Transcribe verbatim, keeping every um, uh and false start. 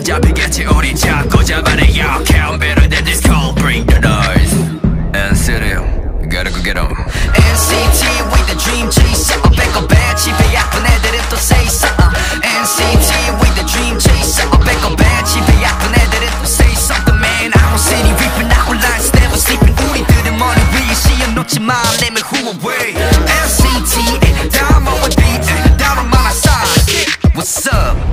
안 잡히겠지 우린 잡고 잡아내 Yo, count better than this cold. Bring the noise. And city, gotta go get 'em. N C T with the dream chaser. 어 배꼽 배 집에 아픈 애들은 또 say something. N C T with the dream chaser. 어 배꼽 배 집에 아픈 애들은 또 say something. Man, I don't see any reaping, I will lie, never sleeping. 우리들은 머리 위에 시험 놓지 마, 내면 후회해. N C T, down on my beat, down on my side. What's up?